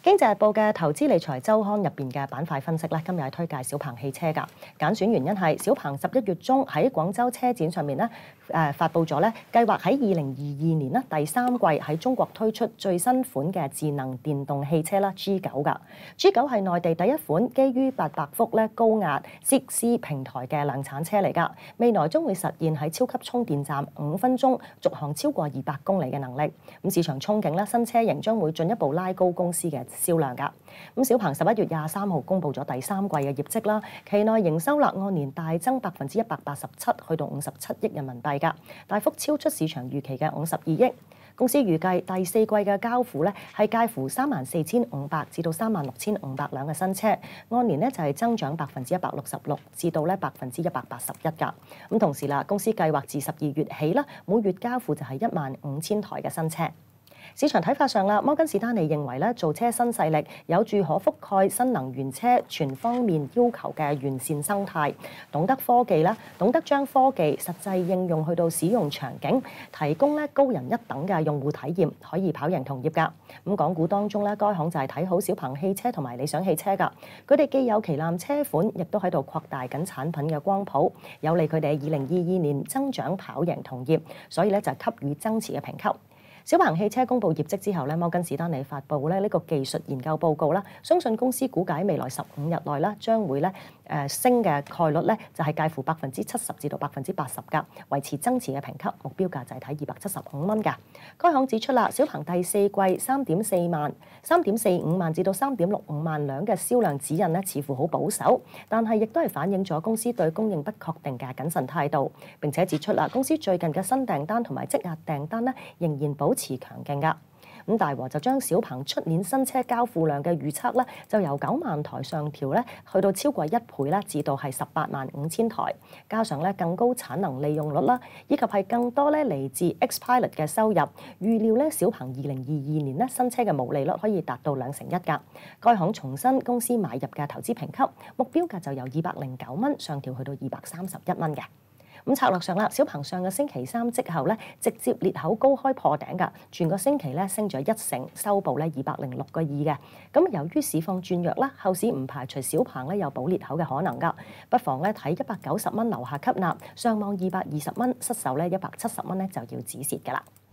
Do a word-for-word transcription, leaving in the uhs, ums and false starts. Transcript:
經濟日報嘅投資理財週刊入邊嘅板塊分析咧，今日係推介小鵬汽車㗎。揀選原因係小鵬十一月中喺廣州車展上面咧，誒、呃、發布咗咧，計劃喺二零二二年咧第三季喺中國推出最新款嘅智能電動汽車啦 G 九㗎。G 九係內地第一款基於八百伏咧高壓 C C 平台嘅量產車嚟㗎。未來將會實現喺超級充電站五分鐘續航超過二百公里嘅能力。咁市場憧憬咧，新車型將會進一步拉高公司嘅銷量㗎。咁小鵬十一月廿三號公布咗第三季嘅業績啦，期內營收額按年大增百分之一百八十七，去到五十七億人民幣㗎，大幅超出市場預期嘅五十二億。公司預計第四季嘅交付咧係介乎三萬四千五百至到三萬六千五百輛嘅新車，按年咧就係增長百分之一百六十六至到咧百分之一百八十一㗎。咁同時啦，公司計劃自十二月起啦，每月交付就係一萬五千台嘅新車。市場睇法上啦，摩根士丹利認為咧，造車新勢力有住可覆蓋新能源車全方面要求嘅完善生態，懂得科技啦，懂得將科技實際應用去到使用場景，提供咧高人一等嘅用戶體驗，可以跑贏同業㗎。咁港股當中咧，該行就係睇好小鵬汽車同埋理想汽車㗎。佢哋既有旗艦車款，亦都喺度擴大緊產品嘅光譜，有利佢哋二零二二年增長跑贏同業，所以咧就係給予增持嘅評級。小鵬汽車公布業績之後咧，摩根士丹利發布咧呢個技術研究報告啦，相信公司估計未來十五日內啦，將會咧誒升嘅概率咧就係介乎百分之七十至到百分之八十㗎，維持增持嘅評級，目標價就係睇二百七十五蚊㗎。該行指出啦，小鵬第四季三點四萬、三點四五萬至到三點六五萬輛嘅銷量指引咧，似乎好保守，但係亦都係反映咗公司對供應不確定嘅謹慎態度。並且指出啦，公司最近嘅新訂單同埋積壓訂單咧，仍然保持強勁㗎。咁大和就將小鵬出年新車交付量嘅預測咧，就由九萬台上調咧，去到超過一倍啦，至到係十八萬五千台，加上咧更高產能利用率啦，以及係更多咧嚟自 Xpilot 嘅收入，預料咧小鵬二零二二年咧新車嘅毛利率可以達到兩成一㗎。該行重申公司買入嘅投資評級，目標價就由二百零九蚊上調去到二百三十一蚊嘅。咁策略上啦，小鵬上個星期三之後咧，直接裂口高開破頂㗎，全個星期咧升咗一成，收報咧二百零六個二嘅。咁由於市況轉弱啦，後市唔排除小鵬咧有補裂口嘅可能㗎，不妨咧睇一百九十蚊樓下吸納，上望二百二十蚊，失守咧一百七十蚊咧就要止蝕㗎啦。